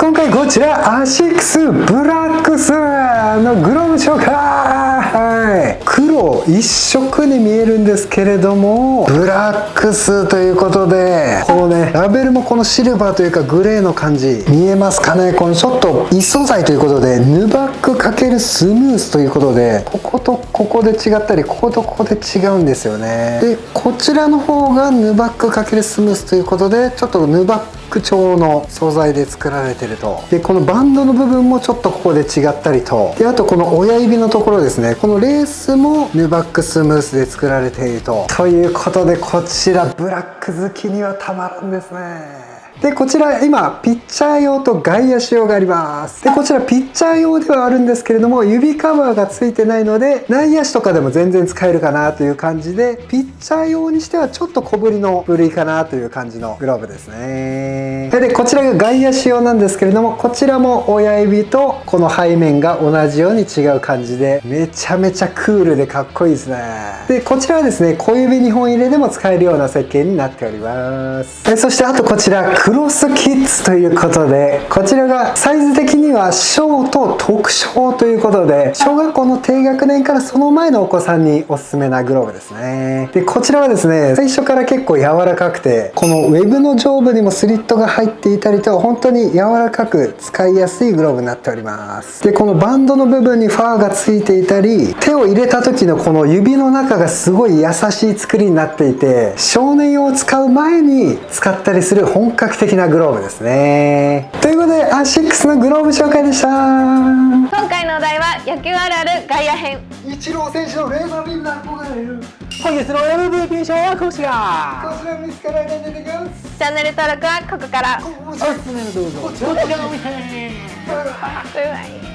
今回こちらアシックスブラックスのグローブ紹介。黒一色に見えるんですけれどもブラックスということで、このねラベルもこのシルバーというかグレーの感じ見えますかね。このちょっと異素材ということでヌバック×スムースということで、こことここで違ったりこことここで違うんですよね。でこちらの方がヌバック×スムースということで、ちょっとヌバック調の素材で作られてると。でこのバンドの部分もちょっとここで違ったりと。であとこの親指のところですね、このレースもヌバックスムースで作られていると。ということでこちらブラック好きにはたまらんですね。でこちら今ピッチャー用と外野手用があります。でこちらピッチャー用ではあるんですけれども、指カバーがついてないので内野手とかでも全然使えるかなという感じで、ピッチャー用にしてはちょっと小ぶりの部類かなという感じのグローブですね。でこちらが外野手用なんですけれども、こちらも親指とこの背面が同じように違う感じで、めちゃめちゃクールでかっこいいですね。でこちらはですね小指2本入れでも使えるような設計になっております。そしてあとこちらクロスキッズということで、こちらがサイズ的には小と特小ということで、小学校の低学年からその前のお子さんにおすすめなグローブですね。でこちらはですね最初から結構柔らかくて、このウェブの上部にもスリットが入っていたりと、本当に柔らかく使いやすいグローブになっております。でこのバンドの部分にファーがついていたり、手を入れた時のこの指の中がすごい優しい作りになっていて、少年用を使う前に使ったりする本格的なグローブですね。ということでアシックスのグローブ紹介でした。 今回のお題は野球あるある外野編。 イチロー選手のレーザービームの憧れる本日の MVP 賞はこちら。 こちら見つからないで出てきます。 チャンネル登録はここから。 おすすめのどうぞこちらを見て。 バイバイ。